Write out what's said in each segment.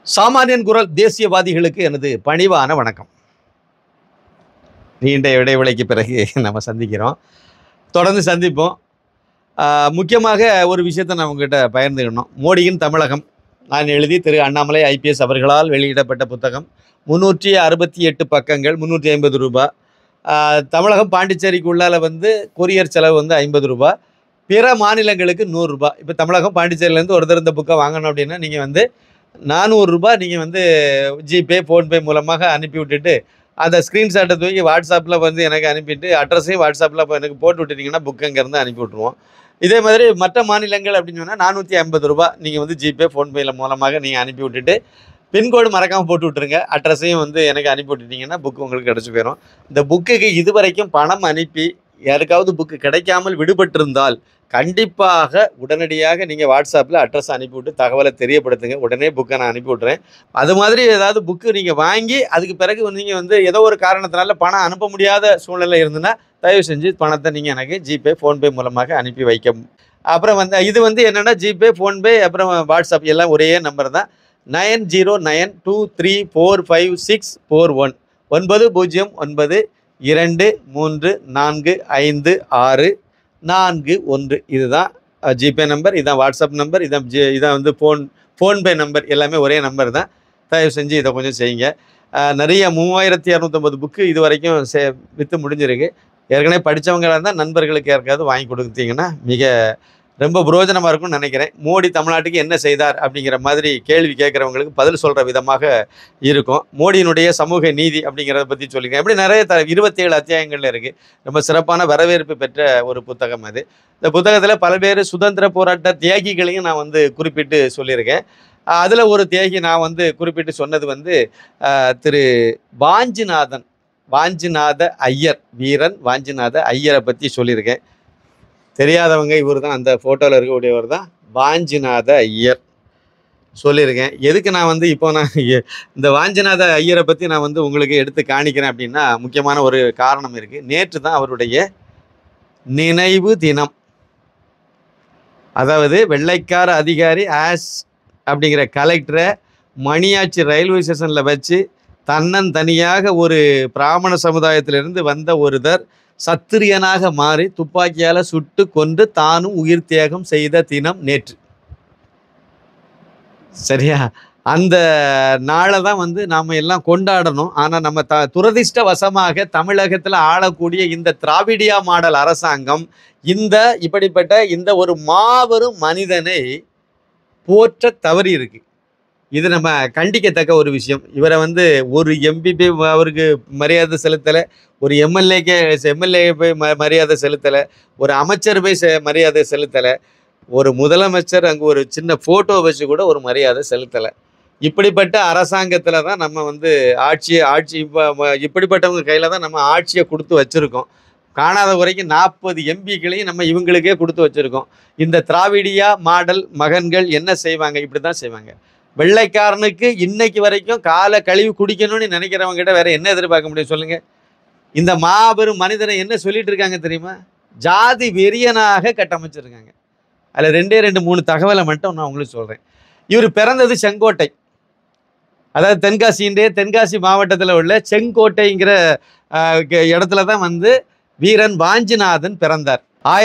சாமானியன் குரல் தேசியவாதிகளுக்கு எனது பணிவான வணக்கம். நீண்ட இடைவேளைக்கு பிறகு நம்ம சந்திக்கிறோம், தொடர்ந்து சந்திப்போம். முக்கியமாக ஒரு விஷயத்தை நான் உங்ககிட்ட பகிர்ந்துக்கணும். மோடியின் தமிழகம் நான் எழுதி திரு அண்ணாமலை IPS அவர்களால் வெளியிடப்பட்ட புத்தகம். 368 பக்கங்கள், 350 ரூபாய். தமிழகம் பாண்டிச்சேரிக்கு உள்ளால் கொரியர் செலவு 50 ரூபாய், பிற மாநிலங்களுக்கு 100 ரூபாய். இப்போ தமிழகம் பாண்டிச்சேரியிலேருந்து ஒருத்தர் இந்த புக்கை வாங்கணும் அப்படின்னா நீங்கள் 400 ரூபாய் நீங்கள் ஜிபே ஃபோன்பே மூலமாக அனுப்பி விட்டுட்டு அந்த ஸ்க்ரீன்ஷாட்டை தூக்கி வாட்ஸ்அப்பில் எனக்கு அனுப்பிட்டு அட்ரஸையும் வாட்ஸ்அப்பில் எனக்கு போட்டு விட்டுட்டிங்கன்னா புக் அங்கேருந்து அனுப்பி விட்ருவோம். இதே மாதிரி மற்ற மாநிலங்கள் அப்படின்னு சொன்னால் 450 ரூபாய் நீங்கள் ஜிபே ஃபோன்பேயில் மூலமாக நீங்கள் அனுப்பி விட்டுட்டு பின்கோடு மறக்காமல் போட்டு விட்ருங்க. அட்ரஸையும் எனக்கு அனுப்பி விட்டுட்டிங்கன்னா புக்கு உங்களுக்கு கிடச்சி போயிடும். இந்த புக்குக்கு இதுவரைக்கும் பணம் அனுப்பி யாருக்காவது புக்கு கிடைக்காமல் விடுபட்டிருந்தால் கண்டிப்பாக உடனடியாக நீங்கள் வாட்ஸ்அப்பில் அட்ரஸ் அனுப்பிவிட்டு தகவலை தெரியப்படுத்துங்க. உடனே புக்கை நான் அனுப்பி விட்றேன். அது மாதிரி ஏதாவது புக்கு நீங்கள் வாங்கி அதுக்கு பிறகு நீங்கள் ஏதோ ஒரு காரணத்தினால பணம் அனுப்ப முடியாத சூழ்நிலை இருந்துன்னா தயவு செஞ்சு பணத்தை நீங்கள் எனக்கு ஜிபே ஃபோன்பே மூலமாக அனுப்பி வைக்க. அப்புறம் இது என்னென்னா ஜிபே ஃபோன்பே அப்புறம் வாட்ஸ்அப் எல்லாம் ஒரே நம்பர் தான். 9092345641 9093456441 இதுதான் ஜிபே நம்பர், இதுதான் வாட்ஸ்அப் நம்பர், இதான் ஃபோன்பே நம்பர், எல்லாமே ஒரே நம்பர் தான். தயவு செஞ்சு இதை கொஞ்சம் செய்யுங்க. நிறைய 3250 புக்கு இது வரைக்கும் விற்று முடிஞ்சிருக்கு. ஏற்கனவே படித்தவங்களாக இருந்தால் நண்பர்களுக்கு யாருக்காவது வாங்கி கொடுத்தீங்கன்னா ரொம்ப புரோஜனமாக இருக்கும்னு நினைக்கிறேன். மோடி தமிழ்நாட்டுக்கு என்ன செய்தார் அப்படிங்கிற மாதிரி கேள்வி கேட்குறவங்களுக்கு பதில் சொல்கிற விதமாக இருக்கும். மோடியினுடைய சமூக நீதி அப்படிங்கிறத பற்றி சொல்லியிருக்கேன். எப்படி நிறைய 27 அத்தியாயங்கள்ல இருக்குது. ரொம்ப சிறப்பான வரவேற்பு பெற்ற ஒரு புத்தகம் அது. இந்த புத்தகத்தில் பல்வேறு சுதந்திர போராட்ட தியாகிகளையும் நான் குறிப்பிட்டு சொல்லியிருக்கேன். அதில் ஒரு தியாகி நான் குறிப்பிட்டு சொன்னது திரு வாஞ்சிநாத ஐயர், வீரன் வாஞ்சிநாத ஐயரை பற்றி சொல்லியிருக்கேன். தெரியாதவங்க இவர் தான், அந்த ஃபோட்டோவில் இருக்கக்கூடியவர் தான் வாஞ்சிநாத ஐயர் சொல்லியிருக்கேன். எதுக்கு நான் இப்போ இந்த வாஞ்சிநாத ஐயரை பற்றி நான் உங்களுக்கு எடுத்து காணிக்கிறேன் அப்படின்னா முக்கியமான ஒரு காரணம் இருக்குது. நேற்று தான் அவருடைய நினைவு தினம். அதாவது வெள்ளைக்கார அதிகாரி அப்படிங்கிற கலெக்டரை மணியாச்சி ரயில்வே ஸ்டேஷனில் வச்சு தன்னந்தனியாக ஒரு பிராமண சமுதாயத்திலிருந்து வந்த ஒருவர் சத்திரியனாக மாறி துப்பாக்கியால் சுட்டு கொன்று தானும் உயிர் தியாகம் செய்த தினம் நேற்று. சரியா? அந்த நாளை தான் நாம் எல்லாம் கொண்டாடணும். ஆனால் நம்ம துரதிர்ஷ்டவசமாக தமிழகத்தில் ஆளக்கூடிய இந்த திராவிடியா மாடல் அரசாங்கம் இப்படிப்பட்ட இந்த ஒரு மாபெரும் மனிதனை போற்ற தவறி இருக்கு. இது நம்ம கண்டிக்கத்தக்க ஒரு விஷயம். இவரை ஒரு எம்பிபி அவருக்கு மரியாதை செலுத்தலை, ஒரு எம்எல்ஏ போய் மரியாதை செலுத்தலை, ஒரு அமைச்சர் போய் மரியாதை செலுத்தலை, ஒரு முதலமைச்சர் அங்கே ஒரு சின்ன ஃபோட்டோ வச்சு கூட ஒரு மரியாதை செலுத்தலை. இப்படிப்பட்ட அரசாங்கத்தில் தான் நம்ம ஆட்சி இப்படிப்பட்டவங்க கையில் தான் நம்ம ஆட்சியை கொடுத்து வச்சுருக்கோம். காணாத வரைக்கும் 40 எம்பிக்களையும் நம்ம இவங்களுக்கே கொடுத்து வச்சுருக்கோம். இந்த திராவிடியா மாடல் மகன்கள் என்ன செய்வாங்க? இப்படி தான் செய்வாங்க. வெள்ளைக்காரனுக்கு இன்னைக்கு வரைக்கும் காலை கழுவி குடிக்கணும்னு நினைக்கிறவங்ககிட்ட வேற என்ன எதிர்பார்க்க முடியும் சொல்லுங்க? இந்த மாபெரும் மனிதனை என்ன சொல்லிட்டு இருக்காங்க தெரியுமா? ஜாதி வெறியனாக கட்டமைச்சிருக்காங்க. அதில் 2 தகவலை மட்டும் நான் உங்களுக்கு சொல்கிறேன். இவர் பிறந்தது செங்கோட்டை, அதாவது தென்காசி மாவட்டத்தில் உள்ள செங்கோட்டைங்கிற இடத்துல தான் வீரன் வாஞ்சிநாதன் பிறந்தார்.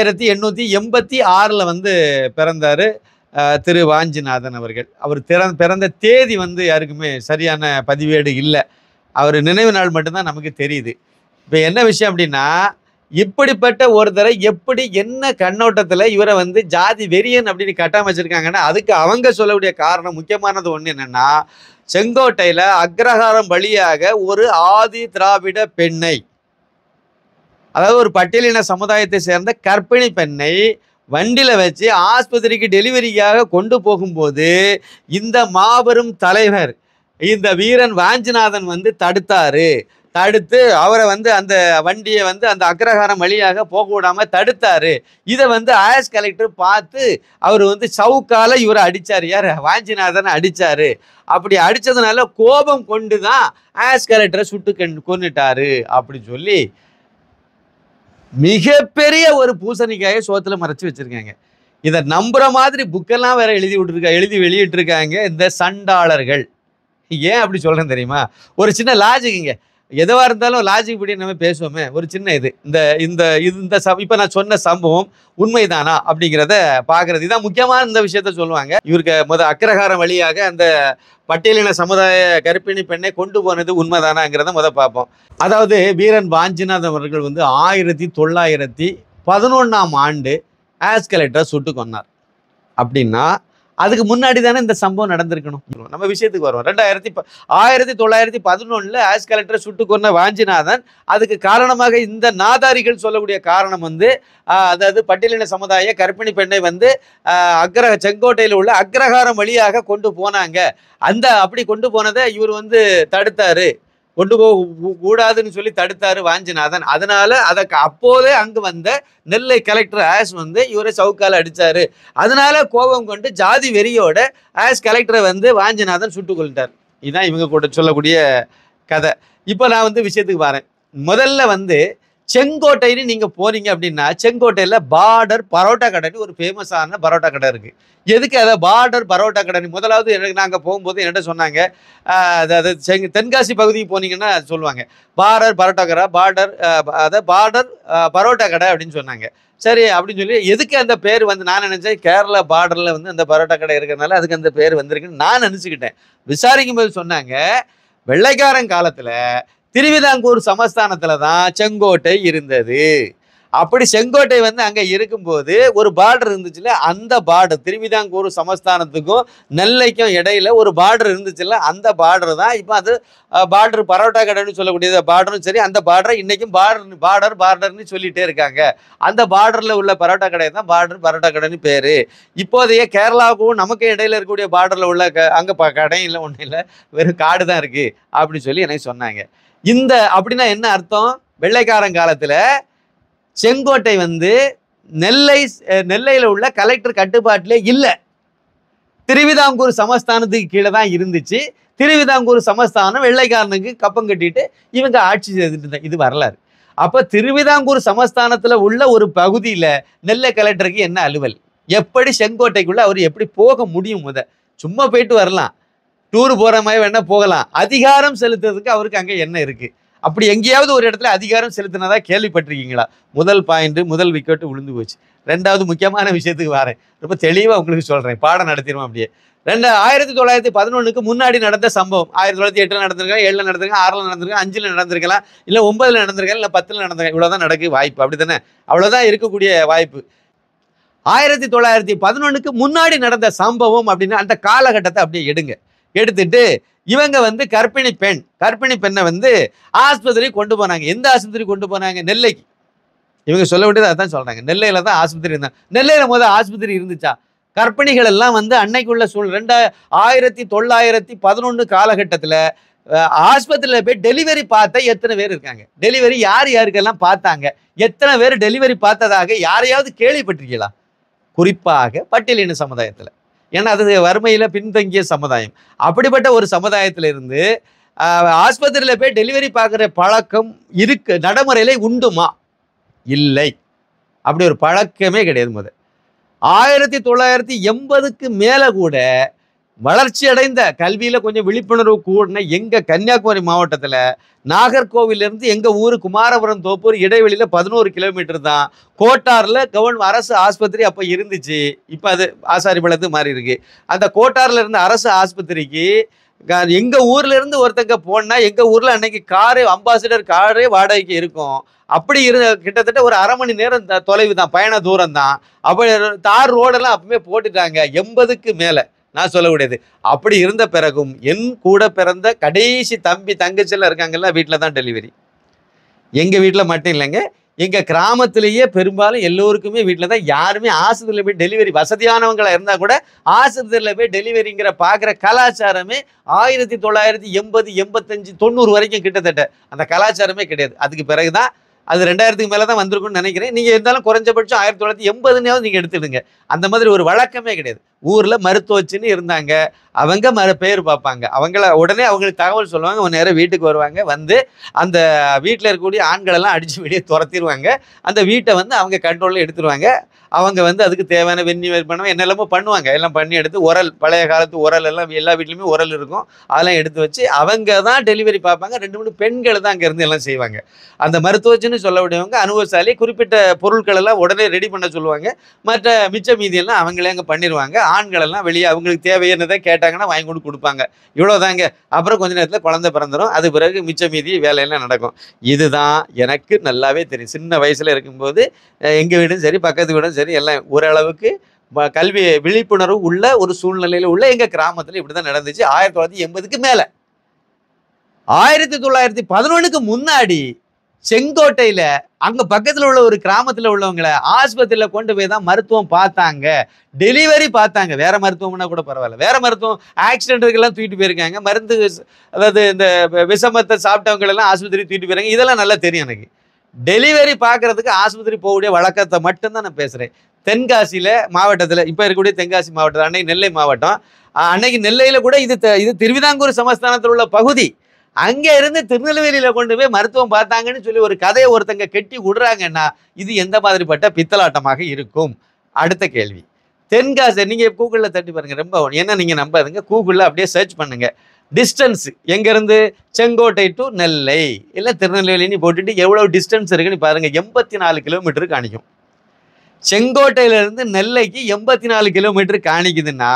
1886 பிறந்தார் திரு வாஞ்சிநாதன் அவர்கள். அவர் பிறந்த தேதி யாருக்குமே சரியான பதிவேடு இல்லை. அவர் நினைவு நாள் மட்டும்தான் நமக்கு தெரியுது. இப்போ என்ன விஷயம் அப்படின்னா, இப்படிப்பட்ட ஒருத்தரை எப்படி என்ன கண்ணோட்டத்தில் இவரை ஜாதி வெறியன் அப்படின்னு கட்டமைச்சிருக்காங்கன்னா அதுக்கு அவங்க சொல்லக்கூடிய காரணம் முக்கியமானது ஒன்று என்னென்னா, செங்கோட்டையில் அக்ரஹாரம் வழியாக ஒரு ஆதி திராவிட பெண்ணை, அதாவது ஒரு பட்டியலின சமுதாயத்தை சேர்ந்த கர்ப்பிணி பெண்ணை வண்டியில் வச்சு ஆஸ்பத்திரிக்கு டெலிவரிக்காக கொண்டு போகும்போது இந்த மாபெரும் தலைவர் இந்த வீரன் வாஞ்சிநாதன் தடுத்து அவரை அந்த வண்டியை அந்த அக்ரஹாரம் வழியாக போக விடாமல் தடுத்தார். இதை கலெக்டர் பார்த்து அவர் சவுக்கால இவரை அடித்தார். யார்? வாஞ்சிநாதனை அடித்தார். அப்படி அடித்ததுனால கோபம் கொண்டு தான் கலெக்டரை சுட்டு கொன்னுட்டாரு அப்படின்னு சொல்லி மிகப்பெரிய ஒரு பூசணிக்காயை சோத்துல மறைச்சு வச்சிருக்காங்க. இதை நம்புற மாதிரி புக்கெல்லாம் வேற எழுதி வெளியிட்டிருக்காங்க இந்த சண்டாளர்கள். ஏன் அப்படி சொல்றேன் தெரியுமா? ஒரு சின்ன லாஜிக்குங்க. எதுவா இருந்தாலும் லாஜிக் படி நம்ம பேசுவோமே. ஒரு சின்ன இது. இந்த இந்த இது இந்த இப்ப நான் சொன்ன சம்பவம் உண்மைதானா அப்படிங்கிறத பார்க்கிறது. இதான் முக்கியமான இந்த விஷயத்த சொல்லுவாங்க. இவருக்கு அக்ரஹாரம் வழியாக அந்த பட்டியலின சமுதாய கர்ப்பிணி பெண்ணை கொண்டு போனது உண்மைதானாங்கிறத பார்ப்போம். அதாவது வீரன் வாஞ்சிநாதன் அவர்கள் 1911ஆம் ஆண்டு ஆஸ் கலெக்டரை சுட்டு கொன்னார். அப்படின்னா அதுக்கு முன்னாடி தானே இந்த சம்பவம் நடந்திருக்கணும். நம்ம விஷயத்துக்கு வருவோம். 1911 ஆஸ் கலெக்டரை சுட்டு கொன்ன வாஞ்சிநாதன் அதுக்கு காரணமாக இந்த நாதாரிகள் சொல்லக்கூடிய காரணம் அதாவது பட்டியலின சமுதாய கர்ப்பிணி பெண்ணை செங்கோட்டையில் உள்ள அக்ரஹாரம் வழியாக கொண்டு போனாங்க. அப்படி கொண்டு போனதை இவர் தடுத்தாரு, கொண்டு போக கூடாதுன்னு சொல்லி தடுத்தாரு வாஞ்சிநாதன். அதனால அதற்கு அப்போதே அங்கு வந்த நெல்லை கலெக்டர் ஆஸ் இவரை சவுக்கால அடிச்சாரு. அதனால கோபம் கொண்டு ஜாதி வெறியோட ஆஸ் கலெக்டரை வாஞ்சிநாதன் சுட்டு கொள்ளிட்டார். இதுதான் இவங்க கூட சொல்லக்கூடிய கதை. இப்போ நான் விஷயத்துக்கு வரேன். முதல்ல செங்கோட்டைன்னு நீங்க போறீங்க அப்படின்னா, செங்கோட்டையில பார்டர் பரோட்டா கடைன்னு ஒரு ஃபேமஸான பரோட்டா கடை இருக்கு. எதுக்கு அதை பார்டர் பரோட்டா கடை? முதலாவது நாங்கள் போகும்போது என்கிட்ட சொன்னாங்க, அதாவது தென்காசி பகுதிக்கு போனீங்கன்னா சொல்லுவாங்க பார்டர் பரோட்டா கடை, பார்டர் பரோட்டா கடை அப்படின்னு சொன்னாங்க. சரி அப்படின்னு சொல்லி எதுக்கு அந்த பேர் நான் நினைச்சேன் கேரளா பார்டர்ல அந்த பரோட்டா கடை இருக்கிறதுனால அதுக்கு அந்த பேர் வந்திருக்குன்னு நான் நினைச்சுக்கிட்டேன். விசாரிக்கும் போது சொன்னாங்க, வெள்ளைக்காரன் காலத்துல திருவிதாங்கூர் சமஸ்தானத்துல தான் செங்கோட்டை இருந்தது. அப்படி செங்கோட்டை அங்க இருக்கும்போது ஒரு பார்டர் இருந்துச்சுல்ல, அந்த பார்டர் திருவிதாங்கூர் சமஸ்தானத்துக்கும் நெல்லைக்கும் இடையில ஒரு பார்டர் இருந்துச்சுல்ல, அந்த பார்டர் தான் இப்போ அது பார்டர் பரோட்டா கடைன்னு சொல்லக்கூடிய பார்டரும் சரி. அந்த பார்டரை இன்னைக்கும் பார்டர்னு சொல்லிட்டே இருக்காங்க. அந்த பார்டர்ல உள்ள பரோட்டா கடை தான் பார்டர் பரோட்டா கடைன்னு பேரு. இப்போதைய கேரளாவுக்கும் நமக்கு இடையில இருக்கக்கூடிய பார்டர்ல உள்ள அங்க கடையும் இல்லை, ஒன்றும் இல்லை, வெறும் காடு தான் இருக்கு அப்படின்னு சொல்லி எனக்கு சொன்னாங்க. அப்படின்னா என்ன அர்த்தம்? வெள்ளைக்காரன் காலத்துல செங்கோட்டை நெல்லையில உள்ள கலெக்டர் கட்டுப்பாட்டிலே இல்லை, திருவிதாங்கூர் சமஸ்தானத்துக்கு கீழே தான் இருந்துச்சு. திருவிதாங்கூர் சமஸ்தானம் வெள்ளைக்காரனுக்கு கப்பம் கட்டிட்டு இவங்க ஆட்சி செய்துட்டு இருந்தாங்க. இது வரலாறு. அப்ப திருவிதாங்கூர் சமஸ்தானத்துல உள்ள ஒரு பகுதியில நெல்லை கலெக்டருக்கு என்ன அலுவல்? எப்படி செங்கோட்டைக்குள்ள அவர் எப்படி போக முடியும்? சும்மா போயிட்டு வரலாம், டூர் போற மாதிரி வேணா போகலாம். அதிகாரம் செலுத்துறதுக்கு அவருக்கு அங்க என்ன இருக்கு? அப்படி எங்கேயாவது ஒரு இடத்துல அதிகாரம் செலுத்தினதா கேள்விப்பட்டிருக்கீங்களா? முதல் பாயிண்ட், முதல் விக்கெட்டு விழுந்து போச்சு. ரெண்டாவது முக்கியமான விஷயத்துக்கு வரேன், ரொம்ப தெளிவா உங்களுக்கு சொல்றேன், பாடம் நடத்திடுவோம். அப்படியே 1911க்கு முன்னாடி நடந்த சம்பவம் 1908 நடந்திருக்கலாம், 7 நடந்திருக்கலாம், 6 நடந்திருக்கலாம், 5 நடந்திருக்கலாம், இல்ல 9 நடந்திருக்கலாம், இல்ல 10 நடந்திருக்கலாம். இவ்வளவுதான் நடக்க வாய்ப்பு. அப்படித்தானே? அவ்வளவுதான் இருக்கக்கூடிய வாய்ப்பு. 1911க்கு முன்னாடி நடந்த சம்பவம் அப்படின்னா அந்த காலகட்டத்தை அப்படியே எடுத்துட்டு இவங்க கர்ப்பிணி பெண்ணை ஆஸ்பத்திரி கொண்டு போனாங்க. எந்த ஆஸ்பத்திரி கொண்டு போனாங்க? நெல்லைக்கு. இவங்க சொல்ல வேண்டியது அதான் சொல்றாங்க, நெல்லையில தான் ஆஸ்பத்திரி இருந்தாங்க. நெல்லையில ஆஸ்பத்திரி இருந்துச்சா? கர்ப்பிணிகள் எல்லாம் அன்னைக்குள்ள 1911 காலகட்டத்துல ஆஸ்பத்திரியில போய் டெலிவரி பார்த்த எத்தனை பேர் இருக்காங்க? டெலிவரி யாருக்கெல்லாம் பார்த்தாங்க? எத்தனை பேர் டெலிவரி பார்த்ததாக யாரையாவது கேள்விப்பட்டிருக்கீங்களா? குறிப்பாக பட்டியலின சமுதாயத்துல. ஏன்னா அது வறுமையில பின்தங்கிய சமுதாயம். அப்படிப்பட்ட ஒரு சமுதாயத்துல இருந்து ஆஸ்பத்திரியில போய் டெலிவரி பார்க்குற பழக்கம் இருக்கு, நடைமுறையில உண்டுமா? இல்லை, அப்படி ஒரு பழக்கமே கிடையாது. 1980க்கு மேல கூட வளர்ச்சி அடைந்த கல்வியில கொஞ்சம் விழிப்புணர்வு கூடின எங்க கன்னியாகுமரி மாவட்டத்துல நாகர்கோவில் இருந்து எங்க ஊரு குமாரபுரம் தோப்பூர் இடைவெளியில 11 கிலோமீட்டர் தான் கோட்டார்ல அரசு ஆஸ்பத்திரி அப்ப இருந்துச்சு. இப்ப அது ஆசாரிபாளையத்துக்கு மாறி இருக்கு. அந்த கோட்டார்ல இருந்த அரசு ஆஸ்பத்திரிக்கு எங்க ஊர்ல இருந்து ஒருத்தங்க போனா எங்க ஊர்ல அன்னைக்கு அம்பாசிடர் காரே வாடகைக்கு இருக்கும். அப்படி கிட்டத்தட்ட ஒரு 1/2 மணி நேரம் தொலைவு தான், பயண தூரம் தான். அப்ப தார் ரோடெல்லாம் அப்பவே போட்டுட்டாங்க. 80க்கு மேல நான் சொல்லக்கூடியது. அப்படி இருந்த பிறகும் என் கூட பிறந்த கடைசி தம்பி தங்கச்சில இருக்காங்கல்ல, வீட்டில் தான் டெலிவரி. எங்க வீட்டில் மட்டும் இல்லைங்க, எங்க கிராமத்திலேயே பெரும்பாலும் எல்லோருக்குமே வீட்டில் தான். யாருமே ஆஸ்பத்திரியில் போய் டெலிவரி, வசதியானவங்களா இருந்தா கூட ஆஸ்பத்திரியில் போய் டெலிவரிங்கிற பார்க்குற கலாச்சாரமே 1980, 85, 90 வரைக்கும் கிட்டத்தட்ட அந்த கலாச்சாரமே கிடையாது. அதுக்கு பிறகுதான் அது 2000க்கு மேலே தான் வந்திருக்குன்னு நினைக்கிறேன். நீங்கள் இருந்தாலும் குறைஞ்சபட்சம் 1980 நீங்க எடுத்துடுங்க. அந்த மாதிரி ஒரு வழக்கமே கிடையாது. ஊர்ல மருத்துவச்சின்னு இருந்தாங்க. அவங்க பேர் பார்ப்பாங்க. உடனே அவங்களுக்கு தகவல் சொல்லுவாங்க. ஒரு நேரம் வீட்டுக்கு வருவாங்க. வந்து அந்த வீட்டில் இருக்கக்கூடிய ஆண்கள் எல்லாம் அடிச்சு வெளியே துரத்திடுவாங்க. அந்த வீட்டை வந்து அவங்க கண்ட்ரோலில் எடுத்துருவாங்க. அவங்க வந்து அதுக்கு தேவையான வெந்நீர் பண்ணுவாங்க, என்னெல்லாமோ பண்ணுவாங்க. எல்லாம் பண்ணி எடுத்து உரல், பழைய காலத்து உரல் எல்லாம் எல்லா வீட்லையுமே உரல் இருக்கும். அதெல்லாம் எடுத்து வச்சு அவங்க தான் டெலிவரி பார்ப்பாங்க. 2 பெண்கள் தான் அங்கேருந்து எல்லாம் செய்வாங்க. அந்த மருத்துவச்சின்னு சொல்லக்கூடியவங்க அனுபவசாலி. குறிப்பிட்ட பொருட்கள் எல்லாம் உடனே ரெடி பண்ண சொல்லுவாங்க. மற்ற மிச்ச மீதியெல்லாம் அவங்களே அங்கே பண்ணிடுவாங்க. ஆண்கள் எல்லாம் வெளியே அவங்களுக்கு தேவையானதை கேட்டாங்கன்னா வாங்கி கொண்டு கொடுப்பாங்க. இவ்வளோதாங்க. அப்புறம் கொஞ்ச நேரத்தில் குழந்தை பிறந்துடும். அது பிறகு மிச்ச மீதி வேலையெல்லாம் நடக்கும். இதுதான் எனக்கு நல்லாவே தெரியும். சின்ன வயசில் இருக்கும்போது எங்கள் வீடும் சரி, பக்கத்து வீடும் சரி, எல்லாம் ஓரளவுக்கு கல்வி விழிப்புணர்வு உள்ள ஒரு சூழ்நிலையில் உள்ள எங்கள் கிராமத்தில் இப்படி தான் நடந்துச்சு. 1980க்கு மேலே. 1911க்கு முன்னாடி செங்கோட்டையில அங்க பக்கத்துல உள்ள ஒரு கிராமத்துல உள்ளவங்களை ஆஸ்பத்திரியில கொண்டு போய் தான் மருத்துவம் பார்த்தாங்க, டெலிவரி பார்த்தாங்க. வேற மருத்துவம்னா கூட பரவாயில்ல, வேற மருத்துவம் ஆக்சிடென்ட்டுக்கெல்லாம் தூக்கிட்டு போயிருக்காங்க. மருந்து, அதாவது இந்த விஷமத்தை சாப்பிட்டவங்க எல்லாம் ஆஸ்பத்திரி தூக்கிட்டு போயிருக்காங்க. இதெல்லாம் நல்லா தெரியும் எனக்கு. டெலிவரி பார்க்கறதுக்கு ஆஸ்பத்திரி போகக்கூடிய வழக்கத்தை மட்டும்தான் நான் பேசுறேன். தென்காசியில மாவட்டத்தில் இப்போ இருக்கக்கூடிய தென்காசி மாவட்டம், அன்னைக்கு நெல்லை மாவட்டம், அன்னைக்கு நெல்லையில கூட இது திருவிதாங்கூர் சமஸ்தானத்தில் உள்ள பகுதி. அங்கே இருந்து திருநெல்வேலியில கொண்டு போய் மருத்துவம் பார்த்தாங்கன்னு சொல்லி ஒரு கதையை ஒருத்தங்க கெட்டி விடுறாங்கன்னா இது எந்த மாதிரிப்பட்ட பித்தலாட்டமாக இருக்கும்? அடுத்த கேள்வி. தென்காசி நீங்க கூகுளில் தட்டி பாருங்க. ரொம்ப என்ன நீங்க நம்பாதுங்க, கூகுளில் அப்படியே சர்ச் பண்ணுங்க. டிஸ்டன்ஸ் எங்கேருந்து செங்கோட்டை டு நெல்லை இல்லை திருநெல்வேலின்னு போட்டுட்டு எவ்வளோ டிஸ்டன்ஸ் இருக்குன்னு பாருங்க. 84 கிலோமீட்டர் காணிக்கும். செங்கோட்டையிலிருந்து நெல்லைக்கு 84 கிலோமீட்டர் காணிக்குதுன்னா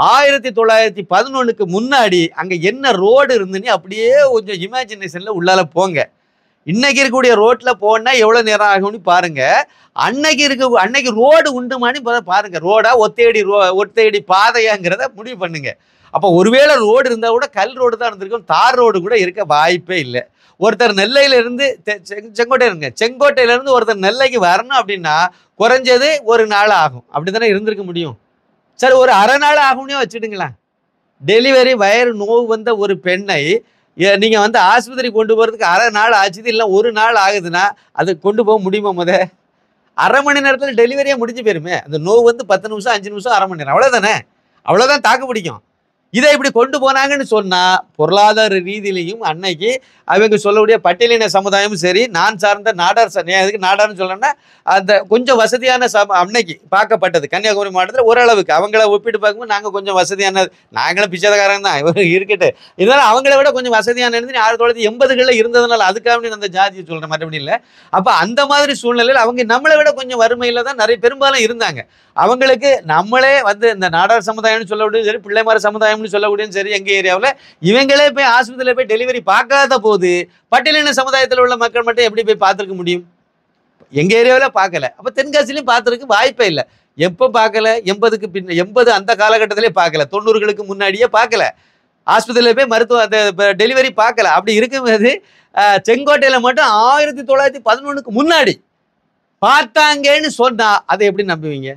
1911க்கு முன்னாடி அங்கே என்ன ரோடு இருந்துன்னு அப்படியே கொஞ்சம் இமேஜினேஷனில் உள்ளால போங்க. இன்னைக்கு இருக்கக்கூடிய ரோட்டில் போனால் எவ்வளோ நேரம் ஆகும்னு பாருங்க. அன்னைக்கு ரோடு உண்டுமானு பாருங்க. ரோடா ஒத்தையடி பாதையாங்கிறத முடிவு பண்ணுங்க. அப்போ ஒருவேளை ரோடு இருந்தால் கூட கல் ரோடு தான் இருந்திருக்கும், தார் ரோடு கூட இருக்க வாய்ப்பே இல்லை. ஒருத்தர் நெல்லையிலிருந்து செங்கோட்டையிலேருந்து ஒருத்தர் நெல்லைக்கு வரணும் அப்படின்னா குறைஞ்சது ஒரு நாள் ஆகும். அப்படி தானே இருந்திருக்க முடியும். சரி, ஒரு அரை நாள் ஆகும்னே வச்சுடுங்களேன். டெலிவரி வயிறு நோவு வந்த ஒரு பெண்ணை நீங்கள் வந்து ஆஸ்பத்திரி கொண்டு போகிறதுக்கு அரை நாள் ஆச்சுது, இல்லை ஒரு நாள் ஆகுதுன்னா அது கொண்டு போக முடியுமா? அரை மணி நேரத்தில் டெலிவரியே முடிஞ்சு போயிருமே. அந்த நோவு வந்து 10 நிமிஷம் 5 நிமிஷம் அரை மணி நேரம், அவ்வளோதானே. அவ்வளோதான் தாக்கு பிடிக்கும். இதை இப்படி கொண்டு போனாங்கன்னு சொன்னால் பொருளாதார ரீதியிலையும் அன்னைக்கு அவங்க சொல்லக்கூடிய பட்டியலின சமுதாயமும் சரி, நான் சார்ந்த நாடார், எதுக்கு நாடார்னு சொல்லணும்னா அந்த கொஞ்சம் வசதியான அன்னைக்கு பார்க்கப்பட்டது கன்னியாகுமரி மாவட்டத்தில் ஓரளவுக்கு. அவங்கள ஒப்பிட்டு பார்க்கும்போது நாங்கள் கொஞ்சம் வசதியான, நாங்களும் பிச்சைக்காரங்க தான், இவங்க இருக்கட்டு. இதனால் அவங்கள விட கொஞ்சம் வசதியான 1980களில் இருந்ததுனால அதுக்காக அந்த ஜாதியை சொல்கிறேன், மற்றபடி இல்லை. அப்போ அந்த மாதிரி சூழ்நிலையில் அவங்க நம்மளை விட கொஞ்சம் வறுமையில் தான் நிறைய பெரும்பாலும் இருந்தாங்க. அவங்களுக்கு நம்மளே வந்து இந்த நாடார் சமுதாயம்னு சொல்லக்கூடியது சரி, பிள்ளைமார சமுதாயம்னு சொல்லக்கூடியது சரி, எங்கள் ஏரியாவில் இவங்களே போய் ஆஸ்பத்திரியில் போய் டெலிவரி பார்க்காத போது பட்டியலின சமுதாயத்தில் உள்ள மக்கள் மட்டும் எப்படி போய் பார்த்துருக்க முடியும்? எங்கள் ஏரியாவில் பார்க்கல. அப்போ தென்காசிலையும் பார்த்துருக்கு வாய்ப்பே இல்லை. எப்போ பார்க்கல? 80 அந்த காலகட்டத்திலே பார்க்கல, 90களுக்கு முன்னாடியே பார்க்கல. ஆஸ்பத்திரியில் போய் மருத்துவ டெலிவரி பார்க்கல. அப்படி இருக்கும்போது செங்கோட்டையில் மட்டும் 1911க்கு முன்னாடி பார்த்தாங்கன்னு சொன்னா அதை எப்படி நம்புவீங்க?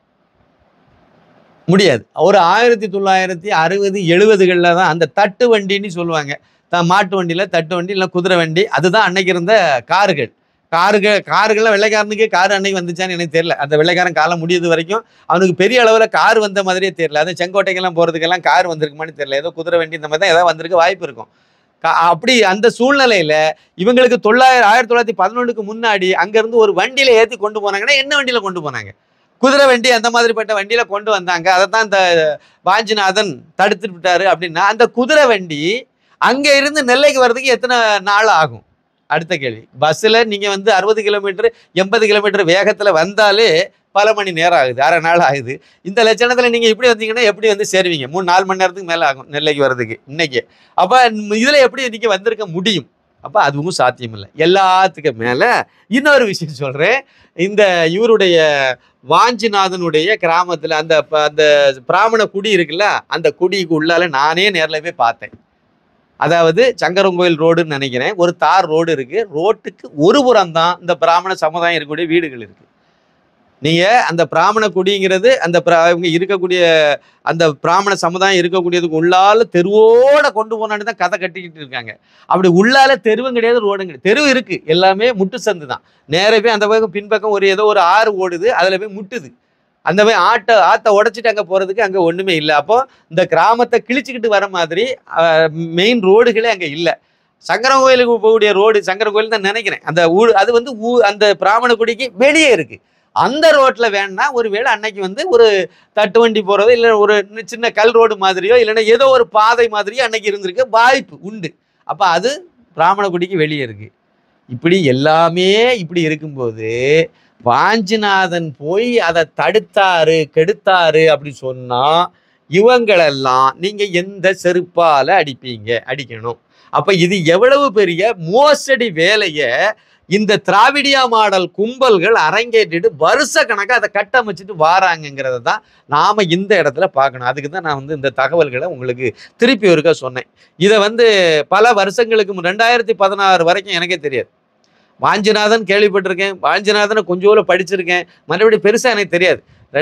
முடியாது. ஒரு 1960 70களில் தான் அந்த தட்டு வண்டின்னு சொல்லுவாங்க. மாட்டு வண்டியில் தட்டு வண்டி இல்லை குதிரை வண்டி, அதுதான் அன்னைக்கு இருந்த காருகள்லாம். வெள்ளைக்காரனுக்கு கார் அன்னைக்கு வந்துச்சான்னு எனக்கு தெரியல. அந்த வெள்ளைக்காரன் காலம் முடியுது வரைக்கும் அவனுக்கு பெரிய அளவில் கார் வந்த மாதிரியே தெரியல. அது செங்கோட்டைக்கெல்லாம் போகிறதுக்கெல்லாம் கார் வந்திருக்குமான்னு தெரியல. ஏதோ குதிரை வண்டி இந்த மாதிரி தான் ஏதாவது வந்திருக்க வாய்ப்பு இருக்கும். அப்படி அந்த சூழ்நிலையில் இவங்களுக்கு 1911க்கு முன்னாடி அங்கேருந்து ஒரு வண்டியில் ஏற்றி கொண்டு போனாங்கன்னா என்ன வண்டியில் கொண்டு போனாங்க? குதிரை வண்டி அந்த மாதிரிப்பட்ட வண்டியில கொண்டு வந்தாங்க. அதைத்தான் இந்த வாஞ்சிநாதன் தடுத்துட்டு விட்டாரு. அப்படின்னா அந்த குதிரை வண்டி அங்கே இருந்து நெல்லைக்கு வர்றதுக்கு எத்தனை நாள் ஆகும்? அடுத்த கேள்வி. பஸ்ஸில் நீங்கள் வந்து 60 கிலோமீட்டர் 80 கிலோமீட்டர் வேகத்தில் வந்தாலே பல மணி நேரம் ஆகுது, அரை நாள் ஆகுது. இந்த லட்சணத்தில் நீங்கள் இப்படி வந்தீங்கன்னா எப்படி வந்து சேருவீங்க? 3-4 மணி நேரத்துக்கு மேலே ஆகும் நெல்லைக்கு வர்றதுக்கு இன்னைக்கு. அப்போ இதில் எப்படி நீங்கள் வந்திருக்க முடியும்? அப்போ அதுவும் சாத்தியம் இல்லை. எல்லாத்துக்கு மேலே இன்னொரு விஷயம் சொல்கிறேன். இந்த இவருடைய வாஞ்சிநாதனுடைய கிராமத்தில் அந்த பிராமண குடி இருக்குல்ல, அந்த குடிக்கு உள்ளால நானே நேரில் போய் பார்த்தேன். அதாவது சங்கரங்கோயில் ரோடுன்னு நினைக்கிறேன். ஒரு தார் ரோடு இருக்குது. ரோட்டுக்கு ஒரு புறம் தான் இந்த பிராமண சமுதாயம் இருக்கக்கூடிய வீடுகள் இருக்குது. நீங்கள் அந்த பிராமண குடிங்கிறது அவங்க இருக்கக்கூடிய அந்த பிராமண சமுதாயம் இருக்கக்கூடியதுக்கு உள்ளால தெருவோட கொண்டு போனான்னு தான் கதை கட்டிக்கிட்டு இருக்காங்க. அப்படி உள்ளால தெருவும் கிடையாது, ரோடும் கிடையாது. தெருவு இருக்குது, எல்லாமே முட்டு சந்து தான். நேராக போய் அந்த பக்கம் பின்பக்கம் ஏதோ ஒரு ஆறு ஓடுது, அதில் போய் முட்டுது. அந்த மாதிரி ஆற்றை உடைச்சிட்டு அங்கே போகிறதுக்கு அங்கே ஒன்றுமே இல்லை. அப்போ இந்த கிராமத்தை கிழிச்சிக்கிட்டு வர மாதிரி மெயின் ரோடுகளே அங்கே இல்லை. சங்கரன் கோயிலுக்கு போகக்கூடிய ரோடு சங்கரன் கோயில் தான் நினைக்கிறேன். அந்த அது வந்து அந்த பிராமணக்குடிக்கு வெளியே இருக்குது. அந்த ரோட்டில் வேணா ஒருவேளை அன்னைக்கு வந்து ஒரு தட்டு வண்டி போகிறதோ இல்லை ஒரு சின்ன கல் ரோடு மாதிரியோ இல்லைன்னா ஏதோ ஒரு பாதை மாதிரியோ அன்னைக்கு இருந்திருக்க வாய்ப்பு உண்டு. அப்போ அது பிராமணக்குடிக்கு வெளியே இருக்குது. இப்படி எல்லாமே இப்படி இருக்கும்போது வாஞ்சிநாதன் போய் அதை தடுத்தாரு கெடுத்தாரு அப்படி சொன்னால் இவங்களெல்லாம் நீங்கள் எந்த செருப்பால் அடிக்கணும். அப்போ இது எவ்வளவு பெரிய மோசடி வேலையை இந்த திராவிடியா மாடல் கும்பல்கள் அரங்கேற்றிட்டு வருஷ கணக்காக அதை கட்டமைச்சிட்டு வாராங்கிறத தான் நாம் இந்த இடத்துல பார்க்கணும். அதுக்கு தான் நான் வந்து இந்த தகவல்களை உங்களுக்கு திருப்பி ஒருக்கா சொன்னேன். இதை வந்து பல வருஷங்களுக்கு 2016 வரைக்கும் எனக்கே தெரியாது. வாஞ்சிநாதன் கேள்விப்பட்டிருக்கேன், வாஞ்சிநாதனை கொஞ்சோல படிச்சிருக்கேன், மறுபடியும் பெருசாக எனக்கு தெரியாது.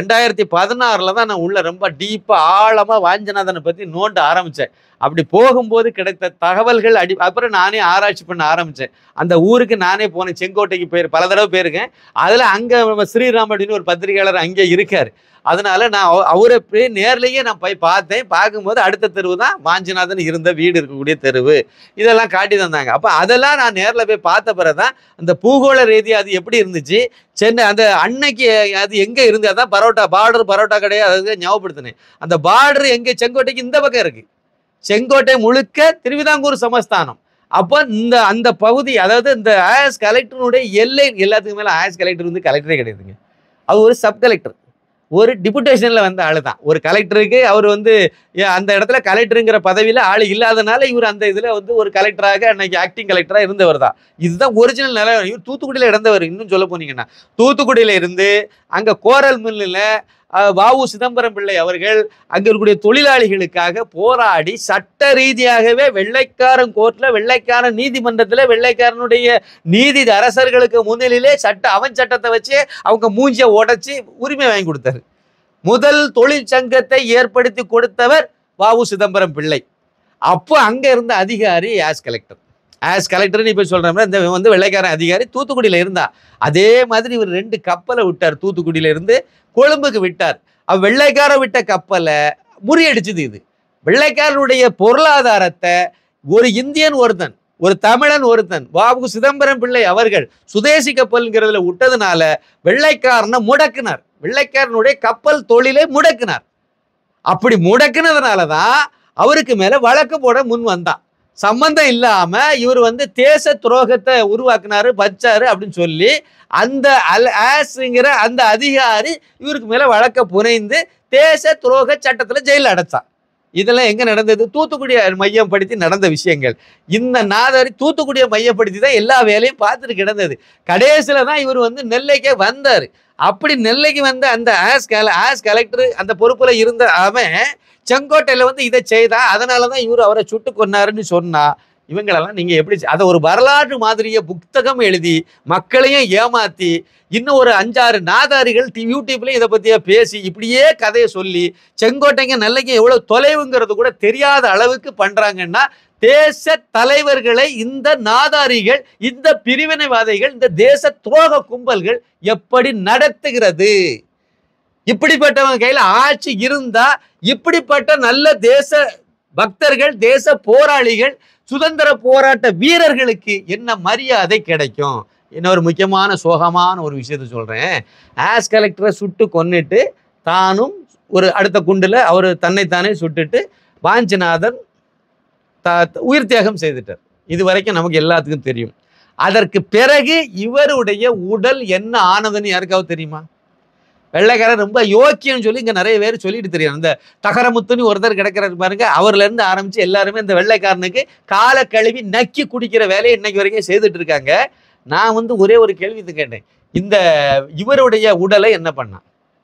2016 தான் நான் உள்ள ரொம்ப டீப்பாக ஆழமாக வாஞ்சிநாதனை பற்றி நோண்ட ஆரம்பித்தேன். அப்படி போகும்போது கிடைத்த தகவல்கள் அப்புறம் நானே ஆராய்ச்சி பண்ண ஆரம்பித்தேன். அந்த ஊருக்கு நானே போனேன். செங்கோட்டைக்கு பல தடவை போயிருக்கேன். அதில் அங்கே ஸ்ரீராம் அப்படின்னு ஒரு பத்திரிகையாளர் அங்கே இருக்கார். அதனால நான் அவரை போய் நேர்லேயே நான் போய் பார்த்தேன். பார்க்கும்போது அடுத்த தெருவு தான் வாஞ்சிநாதன் இருந்த வீடு இருக்கக்கூடிய தெருவு. இதெல்லாம் காட்டி தந்தாங்க. அப்போ அதெல்லாம் நான் நேரில் போய் பார்த்த பிறகு தான் அந்த பூகோள ரீதியாக அது எப்படி இருந்துச்சு, சென்னை அந்த அன்னைக்கு அது எங்கே இருந்து, அதான் பார்டர் பரோட்டா கடையை அதை ஞாபகப்படுத்தினேன். அந்த பார்டர் எங்கே, செங்கோட்டைக்கு இந்த பக்கம் இருக்குது. செங்கோட்டை முழுக்க திருவிதாங்கூர் சமஸ்தானம். அப்போ அந்த பகுதி, அதாவது இந்த ஆஸ் கலெக்டருடைய எல்லை, எல்லாத்துக்கு மேலே ஆஸ் கலெக்டர் வந்து கலெக்டரே கிடையாதுங்க. அவர் ஒரு சப் கலெக்டர், ஒரு டிபுட்டேஷனில் வந்த ஆள் தான். ஒரு கலெக்டருக்கு அவர் வந்து அந்த இடத்துல கலெக்டருங்கிற பதவியில் ஆள் இல்லாதனால இவர் அந்த இதில் வந்து ஒரு கலெக்டராக அன்னைக்கு ஆக்டிங் கலெக்டராக இருந்தவர் தான். இதுதான் ஒரிஜினல் நிலைமை. இவர் தூத்துக்குடியில் இறந்தவர். இன்னும் சொல்ல போனீங்கன்னா தூத்துக்குடியில் இருந்து அங்கே கோரல் மில்லில் வ.உ. சிதம்பரம் பிள்ளை அவர்கள் அங்கே இருக்கக்கூடிய தொழிலாளிகளுக்காக போராடி சட்ட ரீதியாகவே வெள்ளைக்காரன் கோர்ட்டில், வெள்ளைக்காரன் நீதிமன்றத்தில், வெள்ளைக்காரனுடைய நீதி அரசர்களுக்கு முன்னிலையிலே அவன் சட்டத்தை வச்சு அவங்க மூஞ்சியை உடைச்சி உரிமை வாங்கி கொடுத்தாரு. முதல் தொழிற்சங்கத்தை ஏற்படுத்தி கொடுத்தவர் வ.உ. சிதம்பரம் பிள்ளை. அப்போ அங்கே இருந்த அதிகாரி ஆஸ் கலெக்டர்னு இப்போ சொல்கிறோம்னா இந்த வந்து வெள்ளைக்காரன் அதிகாரி தூத்துக்குடியில் இருந்தா. அதே மாதிரி இவர் 2 கப்பலை விட்டார். தூத்துக்குடியில இருந்து கொழும்புக்கு விட்டார். வெள்ளைக்காரன் விட்ட கப்பலை முறியடிச்சுது. இது வெள்ளைக்காரனுடைய பொருளாதாரத்தை ஒரு இந்தியன் ஒருத்தன், ஒரு தமிழன் ஒருத்தன், வ.உ. சிதம்பரம் பிள்ளை அவர்கள் சுதேசி கப்பல்ங்கிறதுல விட்டதுனால வெள்ளைக்காரனை முடக்கினார். வெள்ளைக்காரனுடைய கப்பல் தொழிலை முடக்கினார். அப்படி முடக்கினதுனால தான் அவருக்கு மேலே வழக்கு போட முன் வந்தான். சம்பந்தம் இல்லாம இவர் வந்து தேச துரோகத்தை உருவாக்குனாரு, வச்சாரு அப்படின்னு சொல்லி அந்த ஆஸ்ங்கிற அந்த அதிகாரி இவருக்கு மேல வழக்க புனைந்து தேச துரோக சட்டத்துல ஜெயில அடைச்சான். இதெல்லாம் எங்க நடந்தது? தூத்துக்குடியை மையப்படுத்தி நடந்த விஷயங்கள். இந்த நாதாரி தூத்துக்குடியை மையப்படுத்தி தான் எல்லா வேலையும் பார்த்துட்டு கிடந்தது. கடைசியில தான் இவர் வந்து நெல்லைக்கே வந்தாரு. அப்படி நெல்லைக்கு வந்த அந்த ஆஸ் கலெக்டர் அந்த பொறுப்புல இருந்த அவன் செங்கோட்டையில வந்து இதை செய்தா, அதனாலதான் இவர் அவரை சுட்டு கொன்னாருன்னு சொன்னா இவங்களெல்லாம் நீங்க எப்படி அதை ஒரு வரலாற்று மாதிரியே புத்தகம் எழுதி மக்களையும் ஏமாத்தி இன்னும் ஒரு 5-6 நாதாரிகள் யூடியூப்லயும் இதை பத்தியா பேசி இப்படியே கதையை சொல்லி செங்கோட்டைங்க நெல்லைக்கு எவ்வளவு தொலைவுங்கிறது கூட தெரியாத அளவுக்கு பண்றாங்கன்னா தேச தலைவர்களை இந்த நாதாரிகள், இந்த பிரிவினைவாதிகள், இந்த தேச துரோக கும்பல்கள் எப்படி நடத்துகிறது? இப்படிப்பட்டவங்க கையில ஆட்சி இருந்தா இப்படிப்பட்ட நல்ல தேச பக்தர்கள், தேச போராளிகள், சுதந்திர போராட்ட வீரர்களுக்கு என்ன மரியாதை கிடைக்கும்? இன்னொரு முக்கியமான சோகமான ஒரு விஷயத்த சொல்றேன். ஆஸ் கலெக்டரை சுட்டு கொன்னுட்டு தானும் ஒரு அடுத்த குண்டுல அவர் தன்னைத்தானே சுட்டுட்டு வாஞ்சிநாதன் உயிர் தியாகம் செய்துட்டார். இது வரைக்கும் நமக்கு எல்லாத்துக்கும் தெரியும். அதற்கு பிறகு இவருடைய உடல் என்ன ஆனதுன்னு யாருக்காவது தெரியுமா? வெள்ளைக்காரன் ரொம்ப யோக்கியம் சொல்லி இங்க நிறைய பேர் சொல்லிட்டு தெரியும். இந்த தகரமுத்துன்னு ஒருத்தர் கிடக்கிறாரு பாருங்க, அவர்ல இருந்து ஆரம்பிச்சு எல்லாருமே இந்த வெள்ளைக்காரனுக்கு காலை கழுவி நக்கி குடிக்கிற வேலையை இன்னைக்கு வரைக்கும் செய்துட்டு இருக்காங்க. நான் வந்து ஒரே ஒரு கேள்வி கேட்டேன். இந்த இவருடைய உடலை என்ன பண்ணான்?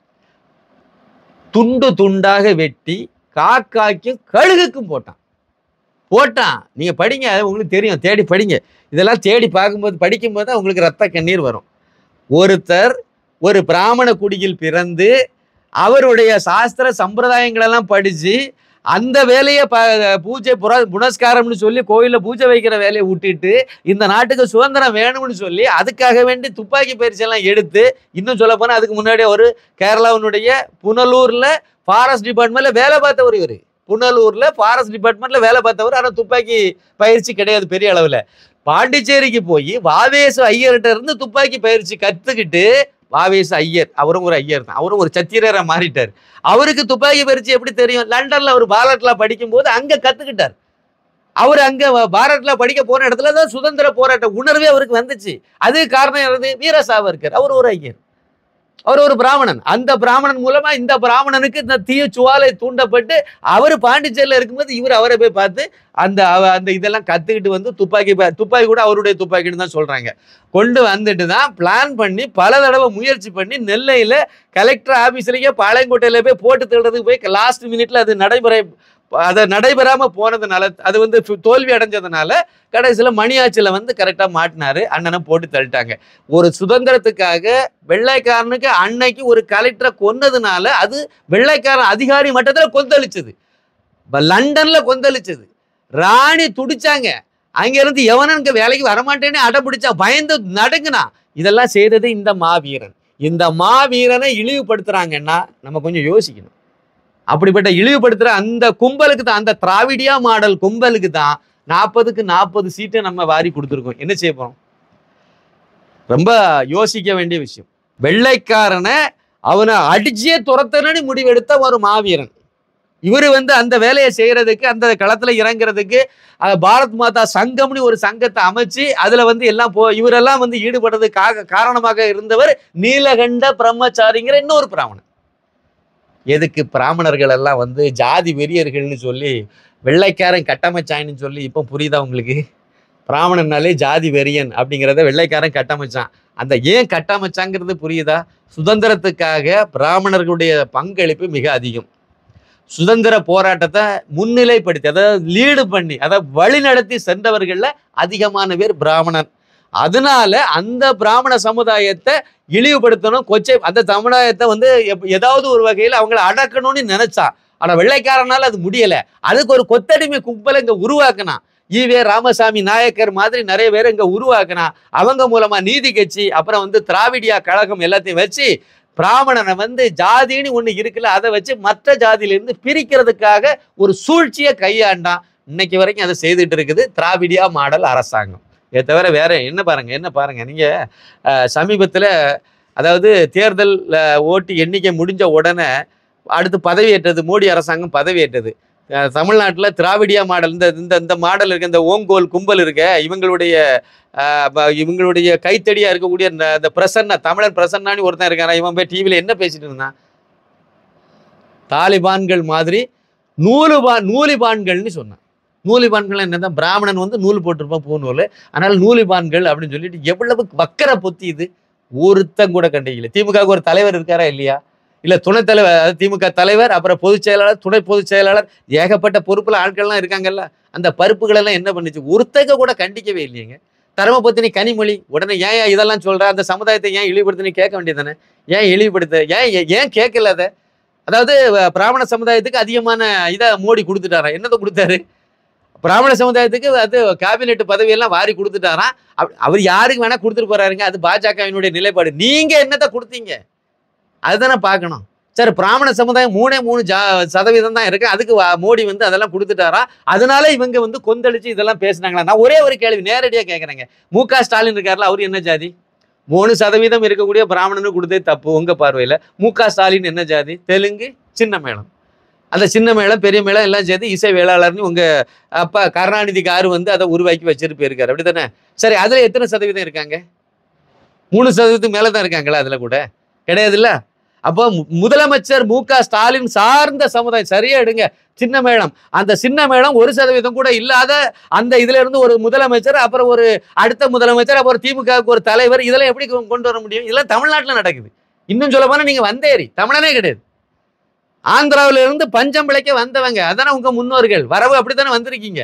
துண்டு துண்டாக வெட்டி காக்காய்க்கும் கழுகுக்கும் போட்டான். நீங்க படிங்க, உங்களுக்கு தெரியும், தேடி படிங்க. இதெல்லாம் தேடி பார்க்கும்போது படிக்கும்போது தான் உங்களுக்கு ரத்த கண்ணீர் வரும். ஒருத்தர் ஒரு பிராமண குடியில் பிறந்து அவருடைய சாஸ்திர சம்பிரதாயங்களெல்லாம் படித்து அந்த வேலையை பூஜை புனஸ்காரம்னு சொல்லி கோயில்ல பூஜை வைக்கிற வேலையை விட்டுட்டு இந்த நாட்டுக்கு சுதந்திரம் வேணும்னு சொல்லி அதுக்காக வேண்டி துப்பாக்கி பயிற்சி எல்லாம் எடுத்து, இன்னும் சொல்ல போனா அதுக்கு முன்னாடி ஒரு கேரளாவினுடைய புனலூர்ல ஃபாரஸ்ட் டிபார்ட்மெண்ட்ல வேலை பார்த்தவர் இவர். புனலூர்ல ஃபாரஸ்ட் டிபார்ட்மெண்ட்ல வேலை பார்த்தவர். ஆனால் துப்பாக்கி பயிற்சி கிடையாது பெரிய அளவில். பாண்டிச்சேரிக்கு போய் வாவேசு ஐயர்கிட்ட இருந்து துப்பாக்கி பயிற்சி கற்றுக்கிட்டு, வாவேசு ஐயர் அவரும் ஒரு ஐயர் தான், அவரும் ஒரு சத்திரராக மாறிட்டார். அவருக்கு துப்பாக்கி பயிற்சி எப்படி தெரியும்? லண்டன்ல அவர் பாரத்லா படிக்கும் போது அங்க கத்துக்கிட்டார். அவர் அங்க பாரத்லா படிக்க போன இடத்துல தான் சுதந்திர போராட்ட உணர்வே அவருக்கு வந்துச்சு. அது காரணம் என்னது? வீர சாவர்கர். அவர் ஒரு ஐயர், அவர் ஒரு பிராமணன். அந்த பிராமணன் மூலமா இந்த பிராமணனுக்கு இந்த தீய சுவாலை தூண்டப்பட்டு அவர் பாண்டிச்சேரியில் இருக்கும்போது இவர் அவரை போய் பார்த்து அந்த அந்த இதெல்லாம் கத்துக்கிட்டு வந்து துப்பாக்கி கூட அவருடைய துப்பாக்கின்னு தான் சொல்றாங்க. கொண்டு வந்துட்டு தான் பிளான் பண்ணி பல தடவை முயற்சி பண்ணி நெல்லையில கலெக்டர் ஆபீஸ்லயே பாளையங்கோட்டையில போய் போட்டு தேடுறதுக்கு போய் லாஸ்ட் மினிட்ல அது நடைபெறாம போனதுனால, அது வந்து தோல்வி அடைஞ்சதுனால கடைசியில மணியாச்சில வந்து கரெக்டா மாட்டினாரு. அண்ணனை போட்டு தள்ளிட்டாங்க. ஒரு சுதந்திரத்துக்காக வெள்ளைக்காரனுக்கு அன்னைக்கு ஒரு கலெக்டரை கொன்னதுனால அது வெள்ளைக்காரன் அதிகாரி மட்டத்துல கொந்தளிச்சது, லண்டன்ல கொந்தளிச்சது. ராணி துடிச்சாங்க. அங்க இருந்து எவனுக்கு வேலைக்கு வரமாட்டேன்னு அடம்பிடிச்சா, பயந்து நடுங்கினா. இதெல்லாம் செய்தது இந்த மாவீரன். இந்த மாவீரனை இழிவுபடுத்துறாங்கன்னா நம்ம கொஞ்சம் யோசிக்கணும். அப்படிப்பட்ட இழிவுபடுத்துற அந்த கும்பலுக்கு தான், அந்த திராவிடியா மாடல் கும்பலுக்கு தான் 40க்கு 40 சீட்டை நம்ம வாரி கொடுத்துருக்கோம். என்ன செய்ய போறோம்? ரொம்ப யோசிக்க வேண்டிய விஷயம். வெள்ளைக்காரனை அவனை அடிச்சே துரத்தனு முடிவெடுத்த ஒரு மாவீரன் இவரு வந்து அந்த வேலையை செய்யறதுக்கு, அந்த களத்துல இறங்குறதுக்கு பாரத் மாதா சங்கம்னு ஒரு சங்கத்தை அமைச்சு அதுல வந்து எல்லாம் இவரெல்லாம் வந்து ஈடுபடுறதுக்காக காரணமாக இருந்தவர் நீலகண்ட பிரம்மச்சாரிங்கிற இன்னொரு பிராமணன். எதுக்கு பிராமணர்கள் எல்லாம் வந்து ஜாதி வெறியர்கள்னு சொல்லி வெள்ளைக்காரன் கட்டமைச்சான்னு சொல்லி இப்போ புரியுதா உங்களுக்கு? பிராமணன்னாலே ஜாதி வெறியன் அப்படிங்கிறத வெள்ளைக்காரன் கட்டமைச்சான். அந்த ஏன் கட்டமைச்சாங்கிறது புரியுதா? சுதந்திரத்துக்காக பிராமணர்களுடைய பங்களிப்பு மிக அதிகம். சுதந்திர போராட்டத்தை முன்னிலைப்படுத்தி, அதாவது லீடு பண்ணி, அதாவது வழி நடத்தி சென்றவர்கள்ல அதிகமான பேர் பிராமணன். அதனால அந்த பிராமண சமுதாயத்தை இழிவுபடுத்தணும், அந்த சமுதாயத்தை வந்து ஏதாவது ஒரு வகையில் அவங்கள அடக்கணும்னு நினைச்சா. ஆனா வெள்ளைக்காரனால அது முடியல. அதுக்கு ஒரு கொத்தடிமை கும்பலை இங்க உருவாக்கினா. ஈவே ராமசாமி நாயக்கர் மாதிரி நிறைய பேர் இங்க உருவாக்கினா. அவங்க மூலமா நீதி கட்சி, அப்புறம் வந்து திராவிடியா கழகம் எல்லாத்தையும் வச்சு பிராமணனை வந்து ஜாதின்னு ஒண்ணு இருக்குல்ல, அதை வச்சு மற்ற ஜாதியிலிருந்து பிரிக்கிறதுக்காக ஒரு சூழ்ச்சியை கையாண்டான். இன்னைக்கு வரைக்கும் அதை செய்துட்டு இருக்குது திராவிடியா மாடல் அரசாங்கம். இதை தவிர வேற என்ன பாருங்க நீங்க சமீபத்தில், அதாவது தேர்தல் ஓட்டு எண்ணிக்கை முடிஞ்ச உடனே அடுத்து பதவியேற்றது மோடி அரசாங்கம் பதவியேற்றது. தமிழ்நாட்டில் திராவிடியா மாடல் இந்த மாடல் இருக்க, இந்த ஓங்கோல் கும்பல் இருக்க, இவங்களுடைய கைத்தடியா இருக்கக்கூடிய இந்த பிரசன்னா, தமிழன் பிரசன்னான்னு ஒருத்தன் இருக்கான். இவன் போய் டிவியில என்ன பேசிட்டு இருந்தான்? தாலிபான்கள் மாதிரி நூலிபான்கள்னு சொன்னான். நூலிபான்கள் என்னதான்? பிராமணன் வந்து நூல் போட்டிருப்பான், பூநூல். அதனால நூலிபான்கள் அப்படின்னு சொல்லிட்டு எவ்வளவு வக்கர பொத்தி இது. ஒருத்தன் கூட கண்டிக்கல. திமுகவுக்கு ஒரு தலைவர் இருக்காரா இல்லையா? இல்ல துணைத் தலைவர், திமுக தலைவர், அப்புறம் பொதுச் செயலாளர், துணை பொதுச் செயலாளர், ஏகப்பட்ட பொறுப்புல ஆட்கள்லாம் இருக்காங்கல்ல. அந்த பருப்புகள் எல்லாம் என்ன பண்ணிச்சு? ஒருத்தங்க கூட கண்டிக்கவே இல்லையங்க. தர்மபத்தினி கனிமொழி உடனே ஏன் இதெல்லாம் சொல்ற, அந்த சமுதாயத்தை ஏன் இழிவுபடுத்தினு கேட்க வேண்டியதானே? ஏன் இழிவுபடுத்த, ஏன் கேட்கல அதை? அதாவது பிராமண சமுதாயத்துக்கு அதிகமான இதை மோடி கொடுத்துட்டாரா? என்னதை கொடுத்தாரு? பிராமண சமுதாயத்துக்கு அது கேபினெட் பதவியெல்லாம் வாரி கொடுத்துட்டாராம். அவர் யாருக்கு வேணா கொடுத்துட்டு போறாருங்க. அது பாஜகவினுடைய நிலைப்பாடு. நீங்க என்னத்தை கொடுத்தீங்க அதுதானே பார்க்கணும். சரி, பிராமண சமுதாயம் 3% தான் இருக்கு, அதுக்கு மோடி வந்து அதெல்லாம் கொடுத்துட்டாரா? அதனால இவங்க வந்து கொந்தளிச்சு இதெல்லாம் பேசினாங்களா? நான் ஒரே ஒரு கேள்வி நேரடியாக கேட்குறேங்க. மு.க. ஸ்டாலின் இருக்காருல, அவர் என்ன ஜாதி? 3% இருக்கக்கூடிய பிராமணனுக்கு கொடுத்தே தப்பு உங்க பார்வையில். மு.க. ஸ்டாலின் என்ன ஜாதி? தெலுங்கு, சின்ன மேளம். அந்த சின்ன மேளம் பெரிய மேளம் எல்லாம் சேர்த்து இசை வேளாளர்னு உங்க அப்பா கருணாநிதி காரு வந்து அதை உருவாக்கி வச்சுட்டு போயிருக்காரு, அப்படி தானே? சரி, அதுல எத்தனை சதவீதம் இருக்காங்க? 3% மேல தான் இருக்காங்களா? அதுல கூட கிடையாதுல்ல. அப்போ முதலமைச்சர் மு.க. ஸ்டாலின் சார்ந்த சமுதாயம், சரியா எடுங்க, சின்ன மேளம். அந்த சின்ன மேளம் 1% கூட இல்லாத அந்த இதுல இருந்து ஒரு முதலமைச்சர், அப்புறம் ஒரு அடுத்த முதலமைச்சர், அப்புறம் திமுகவுக்கு ஒரு தலைவர், இதெல்லாம் எப்படி கொண்டு வர முடியும்? இதெல்லாம் தமிழ்நாட்டில் நடக்குது. இன்னும் சொல்ல போனா நீங்க வந்தேரி தமிழனே கிடையாது. ஆந்திராவில இருந்து பஞ்சம் பிழைக்க வந்தவங்க, அதானே உங்க முன்னோர்கள். வரவு அப்படித்தானே வந்திருக்கீங்க.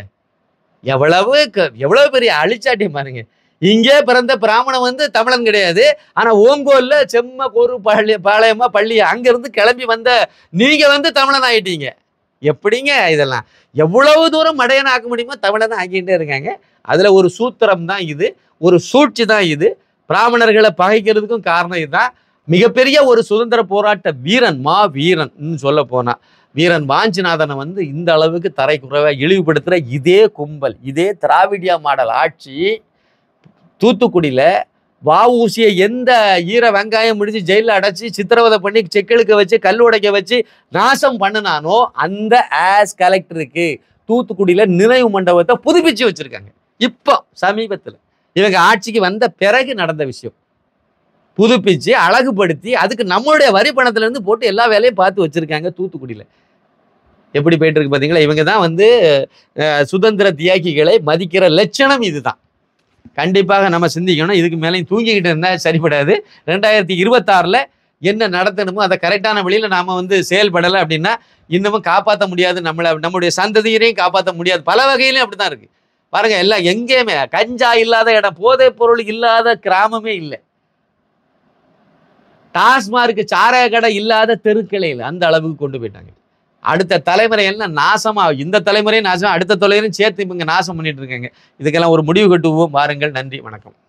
எவ்வளவு பெரிய அழிச்சாட்டியம் பாருங்க. இங்கே பிறந்த பிராமணன் வந்து தமிழன் கிடையாது. ஆனா ஓங்கோல்ல செம்ம ஒரு பாளையமா பள்ளியா அங்க இருந்து கிளம்பி வந்த நீங்க வந்து தமிழன் ஆயிட்டீங்க. எப்படிங்க இதெல்லாம்? எவ்வளவு தூரம் மடையனை ஆக்க முடியுமோ தமிழனை ஆக்கிட்டே இருக்காங்க. அதுல ஒரு சூத்திரம் தான் இது, ஒரு சூழ்ச்சி தான் இது. பிராமணர்களை பகைக்கிறதுக்கும் காரணம் இதுதான். மிகப்பெரிய ஒரு சுதந்திர போராட்ட வீரன், மா வீரன் சொல்ல போனா வீரன் வாஞ்சிநாதனை வந்து இந்த அளவுக்கு தரைக்குறைவா இழிவுபடுத்துற இதே கும்பல், இதே திராவிடியா மாடல் ஆட்சி தூத்துக்குடியில வஉசியை எந்த ஈர வெங்காயம் முடிச்சு ஜெயிலில் அடைச்சி சித்திரவதை பண்ணி செக்கெழுக்க வச்சு கல் உடைக்க வச்சு நாசம் பண்ணினானோ அந்த ஆஸ் கலெக்டருக்கு தூத்துக்குடியில நினைவு மண்டபத்தை புதுப்பிச்சு வச்சிருக்காங்க. இப்போ சமீபத்தில் இவங்க ஆட்சிக்கு வந்த பிறகு நடந்த விஷயம். புதுப்பிச்சு அழகுபடுத்தி அதுக்கு நம்மளுடைய வரி பணத்துல இருந்து போட்டு எல்லா வேலையும் பார்த்து வச்சிருக்காங்க தூத்துக்குடியில. எப்படி போயிட்டு இருக்கு பார்த்தீங்களா? இவங்க தான் வந்து சுதந்திர தியாகிகளை மதிக்கிற லட்சணம் இதுதான். கண்டிப்பாக நம்ம சிந்திக்கணும். இதுக்கு மேலேயும் தூங்கிக்கிட்டு இருந்தால் சரிப்படாது. 2026 என்ன நடத்தணுமோ அதை கரெக்டான வழியில் நாம் வந்து செயல்படலை அப்படின்னா இன்னமும் காப்பாற்ற முடியாது, நம்மளுடைய சந்ததியரையும் காப்பாற்ற முடியாது. பல வகையிலையும் அப்படி தான் இருக்குது பாருங்க. எல்லாம் எங்கேயுமே கஞ்சா இல்லாத இடம், போதைப் பொருள் இல்லாத கிராமமே இல்லை. டாஸ்மார்க்கு சாராய கடை இல்லாத தெருக்களே இல்லை. அந்த அளவுக்கு கொண்டு போயிட்டாங்க. அடுத்த தலைமுறை எல்லாம் நாசமா, இந்த தலைமுறையும் நாசம், அடுத்த தலைமுறையும் சேர்த்து இவங்க நாசம் பண்ணிட்டு இருக்காங்க. இதுக்கெல்லாம் ஒரு முடிவு கட்டுவோம். பாருங்கள். நன்றி, வணக்கம்.